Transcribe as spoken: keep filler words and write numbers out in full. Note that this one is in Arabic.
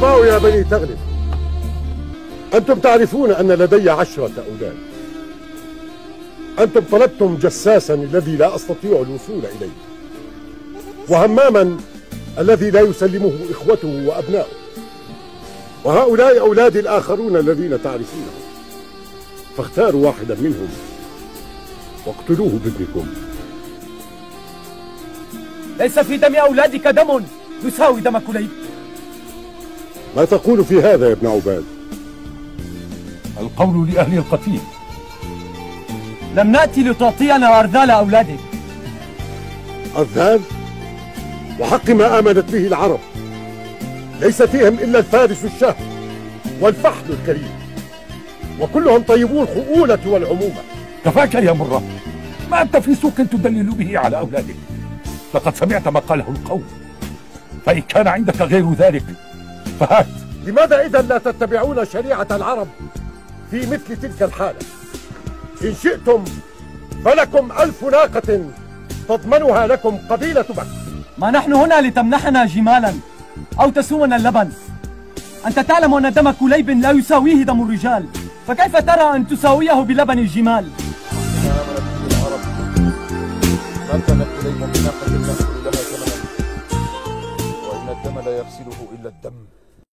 اسمعوا يا بني تغلب، أنتم تعرفون أن لدي عشرة أولاد. أنتم طلبتم جساسا الذي لا أستطيع الوصول إليه، وهماما الذي لا يسلمه إخوته وأبناؤه، وهؤلاء أولادي الآخرون الذين تعرفونهم، فاختاروا واحدا منهم واقتلوه بابنكم. ليس في دم أولادك دم يساوي دم كليب. ما تقول في هذا يا ابن عباد؟ القول لأهل القتيل. لم نأتي لتعطينا أرذال أولادك. أرذال؟ وحق ما آمنت به العرب، ليس فيهم إلا الفارس الشهم والفحل الكريم، وكلهم طيبو الخؤولة والعمومة. كفاك يا مرة، ما أنت في سوق تدلل به على أولادك. لقد سمعت ما قاله القوم، فإن كان عندك غير ذلك فهات. لماذا إذا لا تتبعون شريعة العرب في مثل تلك الحالة؟ إن شئتم فلكم ألف ناقة تضمنها لكم قبيلة بكر. ما نحن هنا لتمنحنا جمالا أو تسومنا اللبن. أنت تعلم أن دم كليب لا يساويه دم الرجال، فكيف ترى أن تساويه بلبن الجمال؟ ما كان كليب بناقة نأكل لها ثمنا، وإن الدم لا يغسله إلا الدم.